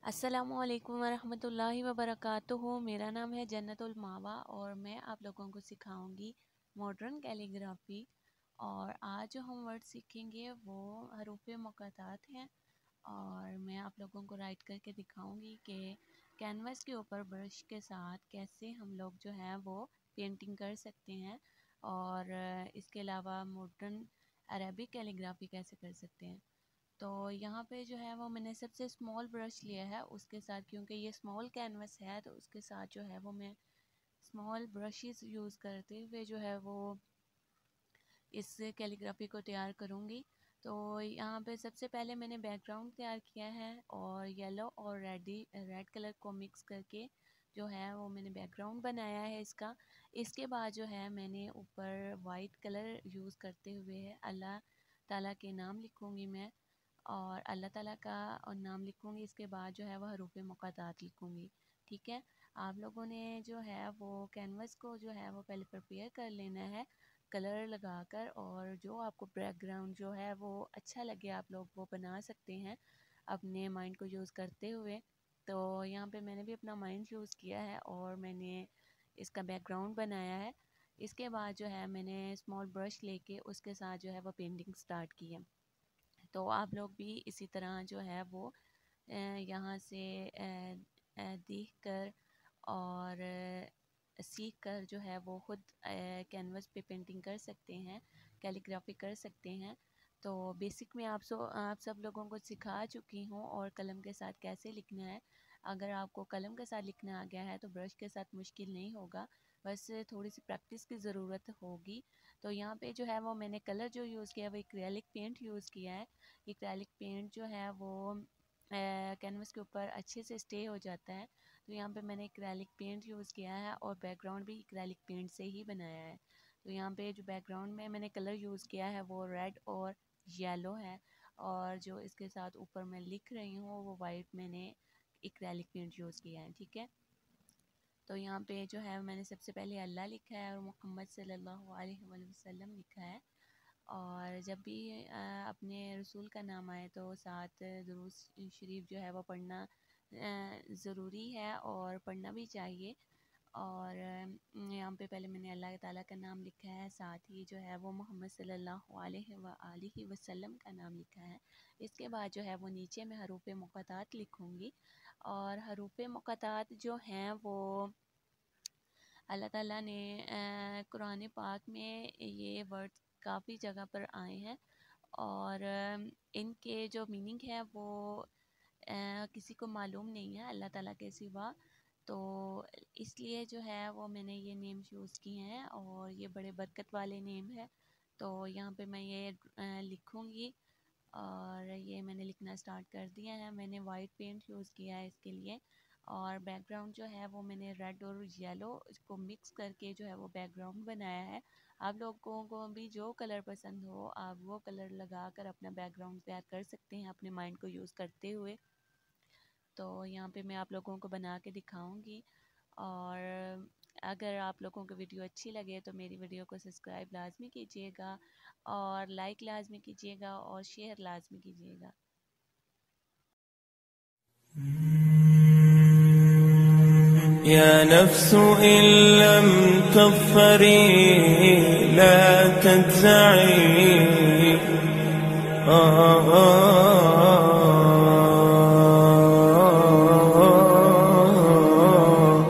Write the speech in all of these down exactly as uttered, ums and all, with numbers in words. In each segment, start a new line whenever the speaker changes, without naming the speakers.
अस्सलामुअलैकुम वरहमतुल्लाहि वबरकातुहू। मेरा नाम है जन्नतुल मावा और मैं आप लोगों को सिखाऊंगी मॉडर्न कैलीग्राफी। और आज जो हम वर्ड सीखेंगे वो हरूफ मुक़त्तात हैं और मैं आप लोगों को राइट करके दिखाऊंगी कि कैनवस के ऊपर ब्रश के साथ कैसे हम लोग जो है वो पेंटिंग कर सकते हैं और इसके अलावा मॉडर्न अरबिक कैलीग्राफी कैसे कर सकते हैं। तो यहाँ पे जो है वो मैंने सबसे स्मॉल ब्रश लिया है उसके साथ, क्योंकि ये स्मॉल कैनवस है तो उसके साथ जो है वो मैं स्मॉल ब्रशेस यूज़ करते हुए जो है वो इस कैलीग्राफी को तैयार करूँगी। तो यहाँ पे सबसे पहले मैंने बैकग्राउंड तैयार किया है और येलो और रेडी रेड कलर को मिक्स करके जो है वो मैंने बैकग्राउंड बनाया है इसका। इसके बाद जो है मैंने ऊपर वाइट कलर यूज़ करते हुए अल्लाह ताला के नाम लिखूँगी मैं और अल्लाह ताला का और नाम लिखूँगी। इसके बाद जो है वह हरूफ मुक़त्तात लिखूँगी। ठीक है, आप लोगों ने जो है वो कैनवस को जो है वो पहले प्रिपेयर कर लेना है कलर लगाकर, और जो आपको बैकग्राउंड जो है वो अच्छा लगे आप लोग वो बना सकते हैं अपने माइंड को यूज़ करते हुए। तो यहाँ पे मैंने भी अपना माइंड यूज़ किया है और मैंने इसका बैकग्राउंड बनाया है। इसके बाद जो है मैंने स्मॉल ब्रश लेके उसके साथ जो है वो पेंटिंग स्टार्ट की है। तो आप लोग भी इसी तरह जो है वो यहाँ से देख कर और सीख कर जो है वो ख़ुद कैनवस पे पेंटिंग कर सकते हैं, कैलीग्राफी कर सकते हैं। तो बेसिक में आप सब आप सब लोगों को सिखा चुकी हूँ और कलम के साथ कैसे लिखना है। अगर आपको कलम के साथ लिखना आ गया है तो ब्रश के साथ मुश्किल नहीं होगा, बस थोड़ी सी प्रैक्टिस की ज़रूरत होगी। तो यहाँ पे जो है वो मैंने कलर जो यूज़ किया है वो एक्रेलिक पेंट यूज़ किया है। एक्रेलिक पेंट जो है वो कैनवस के ऊपर अच्छे से स्टे हो जाता है। तो यहाँ पे मैंने एक्रेलिक पेंट यूज़ किया है और बैकग्राउंड भी एक्रेलिक पेंट से ही बनाया है। तो यहाँ पे जो बैकग्राउंड में मैंने कलर यूज़ किया है वो रेड और येलो है, और जो इसके साथ ऊपर मैं लिख रही हूँ वो वाइट मैंने एक्रेलिक पेंट यूज़ किया है। ठीक है, तो यहाँ पे जो है मैंने सबसे पहले अल्लाह लिखा है और मोहम्मद सल्लल्लाहु अलैहि वसल्लम लिखा है। और जब भी अपने रसूल का नाम आए तो साथ दुरूद शरीफ जो है वो पढ़ना ज़रूरी है और पढ़ना भी चाहिए। और यहाँ पे पहले मैंने अल्लाह ताला का नाम लिखा है, साथ ही जो है वो मोहम्मद सल्लल्लाहु अलैहि वसल्लम का नाम लिखा है। इसके बाद जो है वो नीचे में हरूफ मुक़त्तात लिखूँगी। और हरूफ मुक़त्तात जो हैं वो अल्लाह ताला ने कुरान पाक में ये वर्ड काफ़ी जगह पर आए हैं और इनके जो मीनिंग है वो आ, किसी को मालूम नहीं है अल्लाह ताला के सिवा। तो इसलिए जो है वो मैंने ये नेम यूज़ किए हैं और ये बड़े बरकत वाले नेम है। तो यहाँ पे मैं ये लिखूँगी और ये मैंने लिखना स्टार्ट कर दिया है। मैंने वाइट पेंट यूज़ किया है इसके लिए और बैकग्राउंड जो है वो मैंने रेड और येलो इसको मिक्स करके जो है वो बैकग्राउंड बनाया है। आप लोगों को भी जो कलर पसंद हो आप वो कलर लगा कर अपना बैकग्राउंड तैयार कर सकते हैं अपने माइंड को यूज़ करते हुए। तो यहाँ पे मैं आप लोगों को बना के दिखाऊंगी। और अगर आप लोगों को वीडियो अच्छी लगे तो मेरी वीडियो को सब्सक्राइब लाजमी कीजिएगा और लाइक लाजमी कीजिएगा और शेयर लाजमी कीजिएगा।
يا نفس إن لم تظفري لا تجزعي آه آه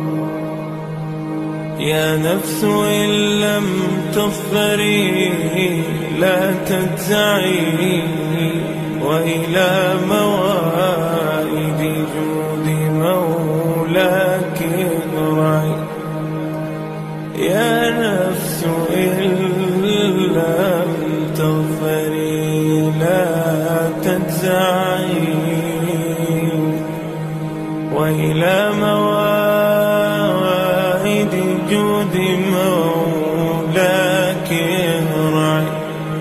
يا نفس إن لم تظفري لا تجزعي وإلى موائد جود مولاك ارجعي. يا نفس إن لم تظفري لا تجزعي وإلى موائد جود مولاك ارجعي.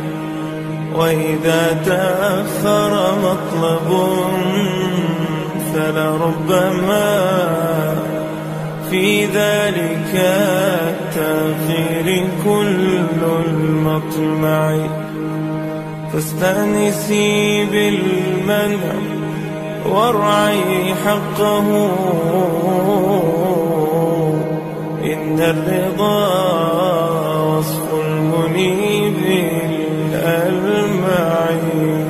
وإذا تأخر مطلب فلربما في ذلك التأخير كل المطمع. فاستأنسي بالمنع وارعي حقه. إن الرضا وصف المنيب الألمعي.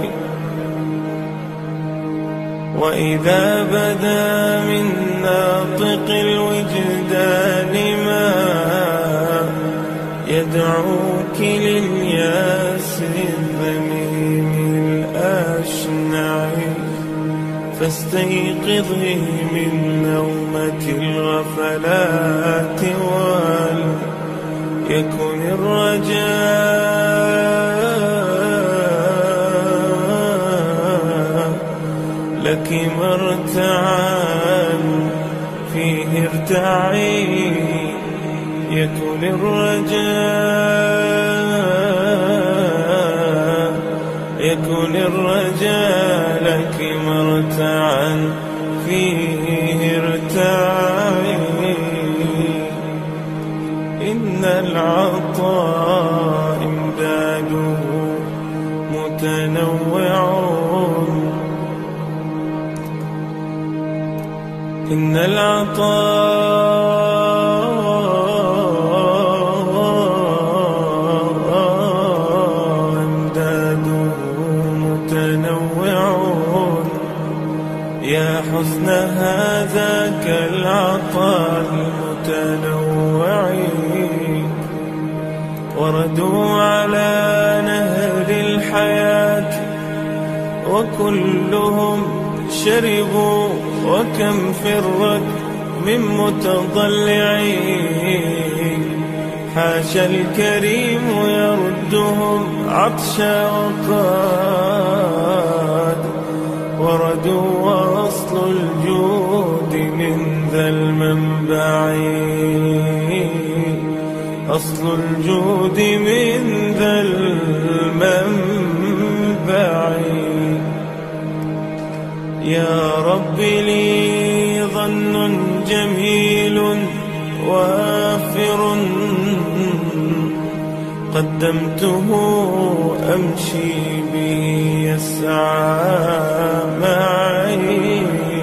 وإذا بدا من ناطق الوجدان ما يدعوك للياس الذميم الأشنع، فاستيقظي من نومة الغفلات وليكن الرجاء لك مرتعا فيه ارتعي. يكن الرجاء يكن الرجاء لك مرتعا فيه ارتعي. إن العطاء إمداده متنوع. إن العطاء إمداده متنوع. يا حسن هذاك العطاء المتنوع. وردوا على نهر الحياة وكلهم شربوا، وكم فرت من متضلعين. حاشا الكريم يردهم عطشا وقاد وردوا. وأصل الجود من ذا المنبع، أصل الجود من ذا المنبع. يا رب لي ظن جميل وافر قدمته أمشي به يسعى معي.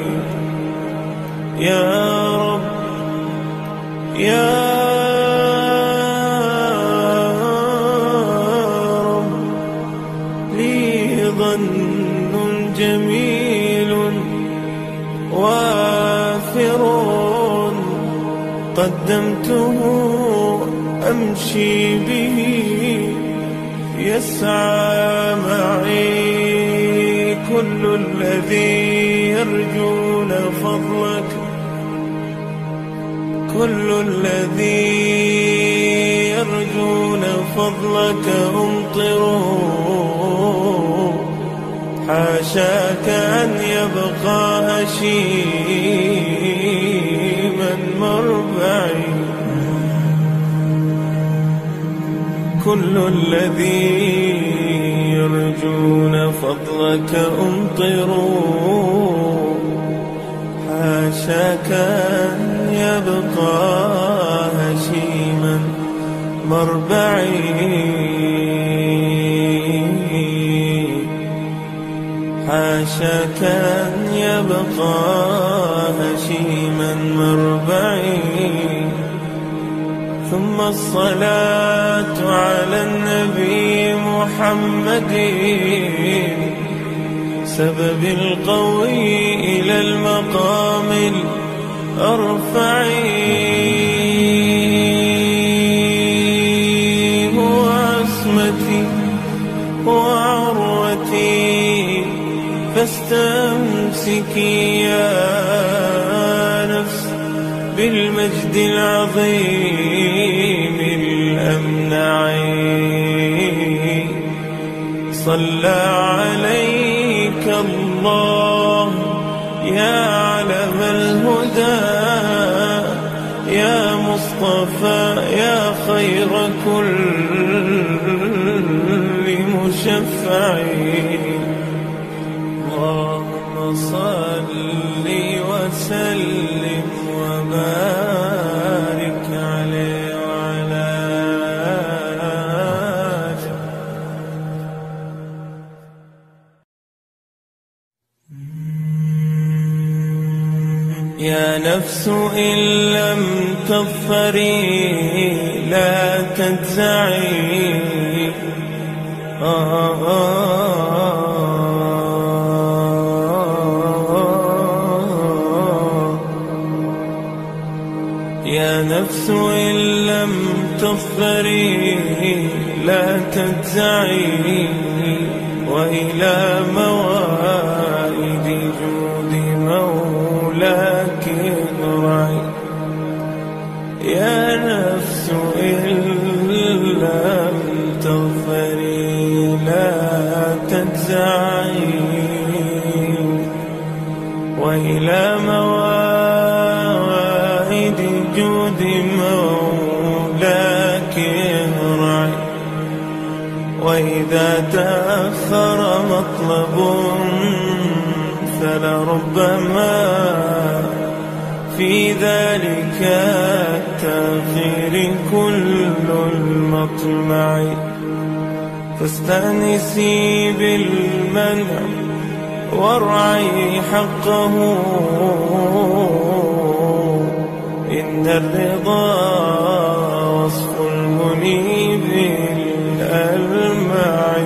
يا رب يا رب لي ظن جميل وافر قدمته أمشي به يسعى معي. كل الذي يرجون فضلك كل الذي يرجون فضلك أمطروا. حاشاك أن يبقى هشيما مربعي. كل الذي يرجون فضلك أمطروا. حاشاك أن يبقى هشيما مربعي. حاشاك أن يبقى هشيما مربعي. ثم الصلاة على النبي محمد سبب القوي إلى المقام الأرفع. هو عصمتي وعروتي فاستمسكي يا نفس بالمجد العظيم الأمنع. صلى عليك الله يا علم الهدى، يا مصطفى يا خير كل مشفع. اللهم صل وسلم وبارك عليه وعلى آله. يا نفس إن لم تظفري لا تجزعي. آه آه يا نفس إن لم تظفري لا تجزعي، وإلى موائد جود مولاك ارجعي. يا نفس إن لم تظفري لا تجزعي، وإلى موائد جود مولاك ارجعي. وإذا تأخر مطلب فلربما في ذلك التأخير كل المطمع. فاستأنسي بالمنع وارعي حقه، إن الرضا وصف المنيب الألمع.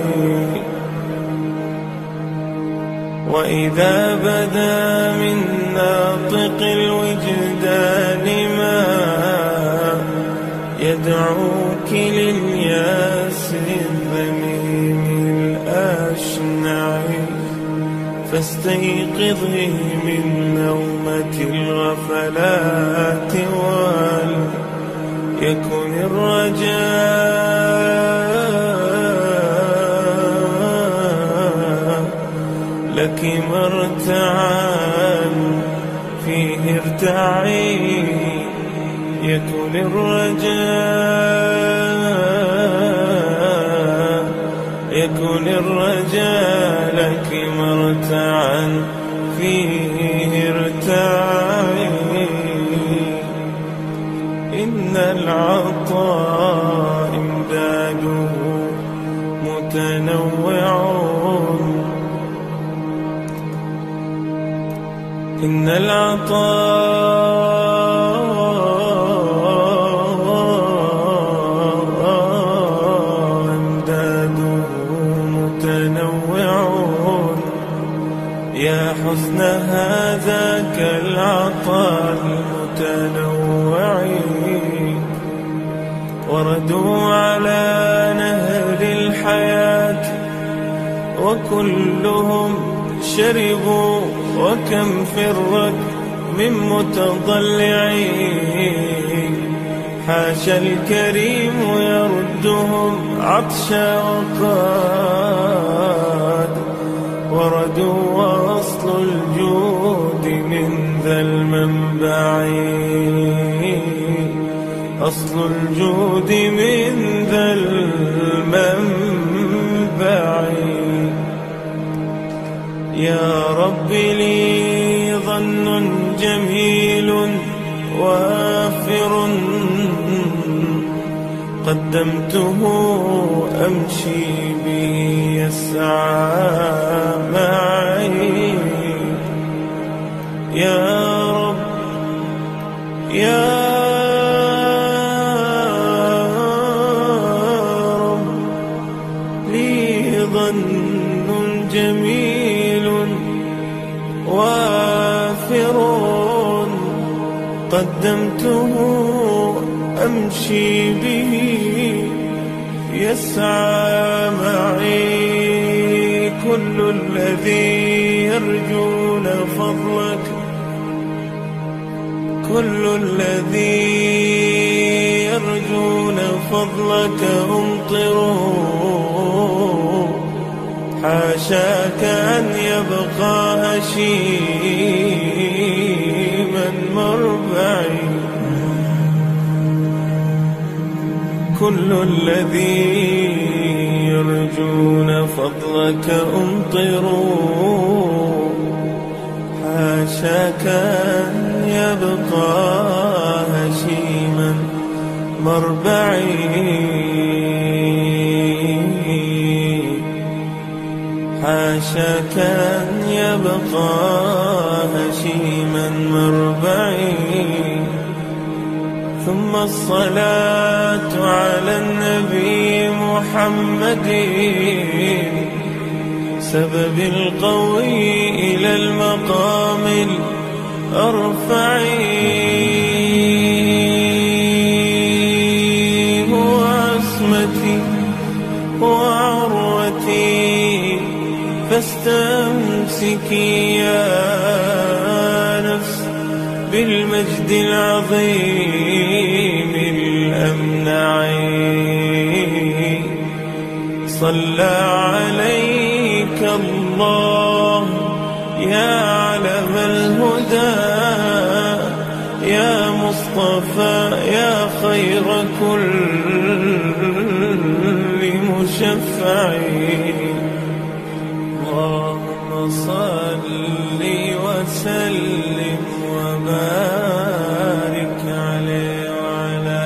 وإذا بدا من ناطق الوجدان ما يدعوك للياس الذميم الأشنع، فاستيقظي من نومة الغفلات وليكن الرجاء لك مرتعا فيه ارتعي. يكن الرجاء يكن الرجاء لك مرتعا فيه ارتعي. إن العطاء إمداده متنوع، إن العطاء إمداده متنوع. يا حسن هذاك العطاء المتنوع، وردوا على نهر الحياة وكلهم شربوا، وكم فرت من متضلعين. حاشا الكريم يردهم عطشا وقاد وردوا، وأصل الجود من ذا المنبع. أصل الجود من ذا المنبع. يا رب لي ظن جميل وافر، قدمته أمشي به يسعى معي. يا رب يا رب لي ظن جميل وافر، قدمته أمشي به يسعى معي. كل الذي يرجون فضلك كل الذي يرجون فضلك أمطروا. حاشاك أن يبقى هشيما مربعي. كل الذي يرجون فضلك أمطروا. حاشاك أن يبقى هشيما مربعي. حاشاك أن يبقى هشيما مربعي. ثم الصلاة على النبي محمد سبب القوي إلى المقام الأرفع. هو عصمتي وعروتي فاستمسكي يا نفس بالمجد العظيم الأمنع. صلى عليك الله يا علم الهدى يا مصطفى يا خير كل مشفع. اللهم صل وسلم وبارك عليه وعلى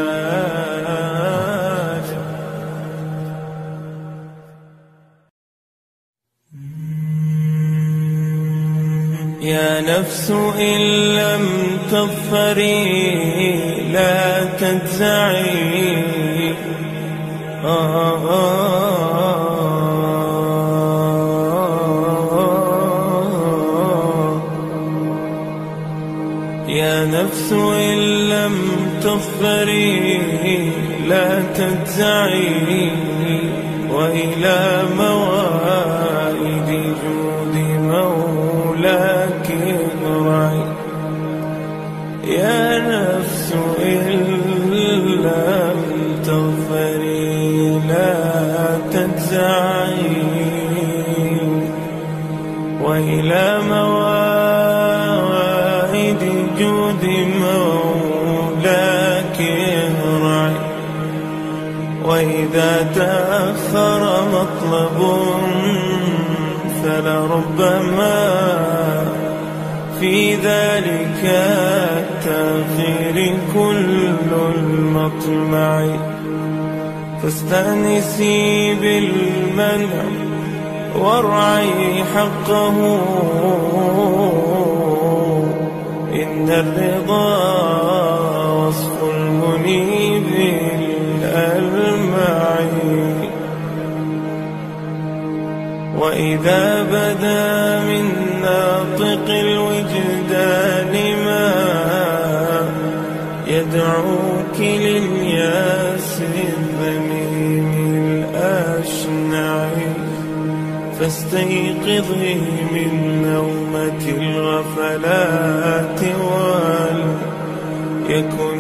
آله. يا نفس إن لم تظفري لا تجزعي. آه آه يا نفس إن لم تظفري لا تجزعي. وإلى موائد جود مولاك ارعي. يا نفس إن لم تظفري لا تجزعي. وإلى موائد جود مولاك ارعي. وإذا تأخر مطلب فلربما في ذلك التأخير كل المطمع. فاستأنسي بالمنع وارعي حقه. إن الرضا وصف المنيب الألمع. وإذا بدا من ناطق الوجدان ما يدعوك للياس الذميم الأشنع. فاستيقظي من نومة الغفلات وليكن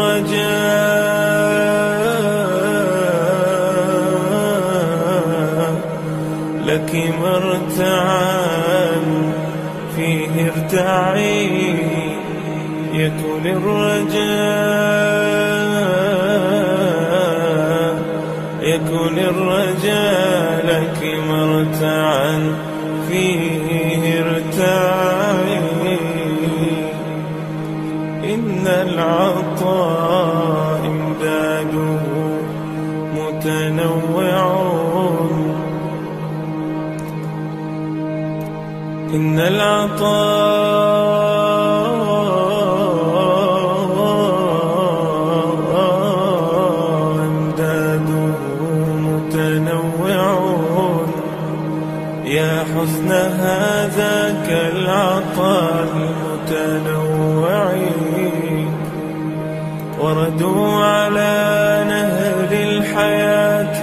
الرجاء لك مرتعا فيه ارتعي. يكن الرجاء يكن الرجاء لك مرتعا فيه ارتعي. إن العطاء امداده متنوع. إن العطاء امداده متنوع. يا حسن هذاك العطاء المتنوع. وردوا على نهر الحياة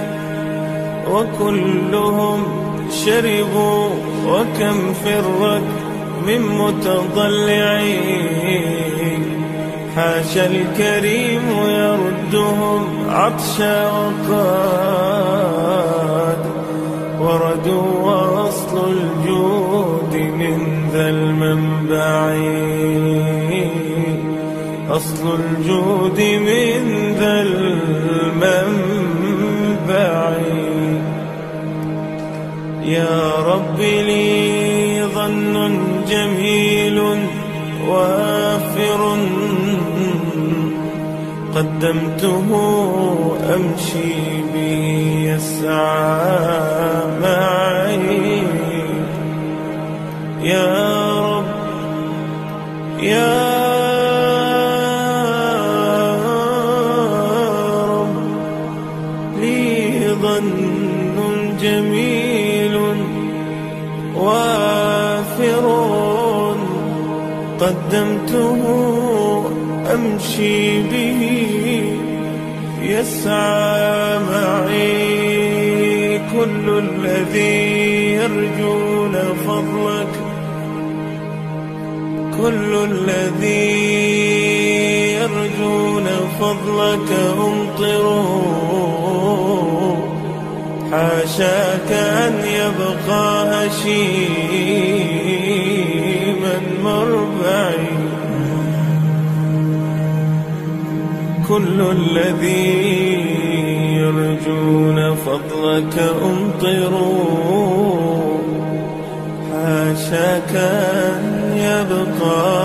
وكلهم شربوا. وكم فرت من متضلعين حاشا الكريم يردهم عطشا وقاد. وردوا وأصل الجود من ذا المنبع. أصل الجود من ذا المنبع. يا رب لي ظن جميل وافر قدمته أمشي به يسعى معي. يا رب يا رب لي ظن جميل وافر قدمته أمشي به يسعى معي كل الذي يرجون فضلك كل الذي يرجون فضلك أمطروا حاشاك أن يبقى هشيما مربعي كل الذي يرجون فضلك أمطروا حاشاك أن يبقى